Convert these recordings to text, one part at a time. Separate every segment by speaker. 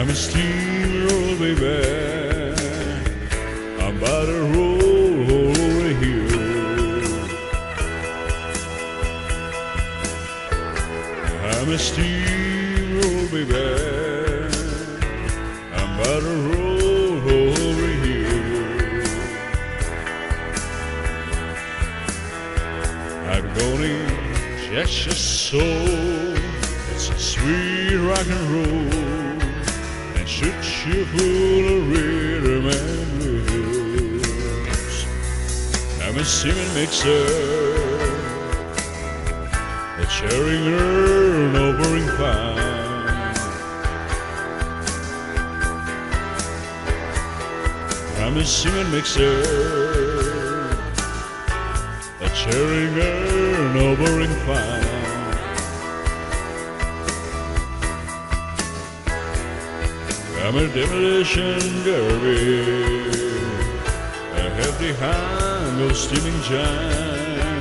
Speaker 1: I'm a steamroller, baby. I'm about to roll over here. I'm a steamroller, baby. I'm about to roll over here. I'm gonna catch your soul. It's a sweet rock and roll, and shoot you full of rhythm and blues. I'm a cement mixer, a cherry girl, no boring fine. I'm a cement mixer, a cherry girl, no boring fine. I'm a demolition derby, a hefty hand of steaming giant.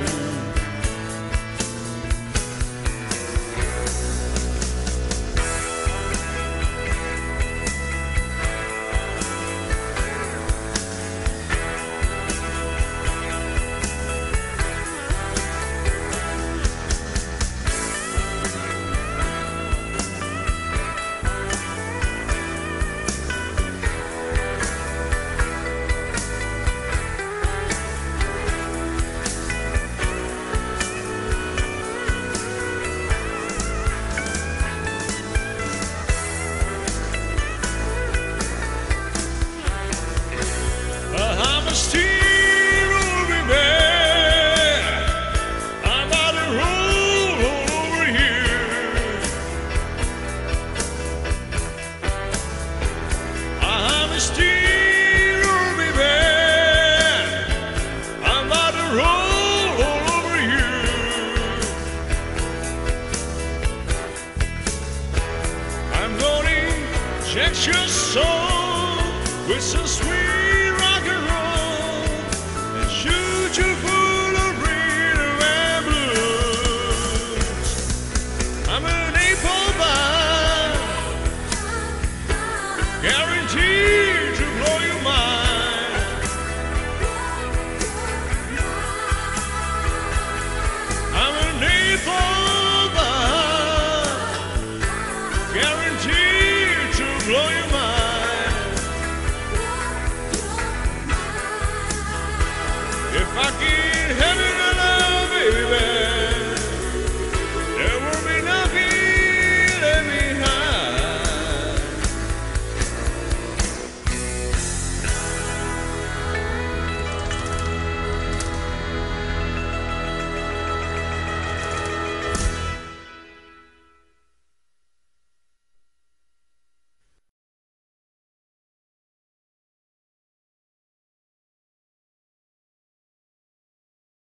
Speaker 1: I'm a steamroller, baby. I'm about to roll over here. I'm a steamroller, baby. I'm about to roll over here. I'm gonna check your soul with some sweet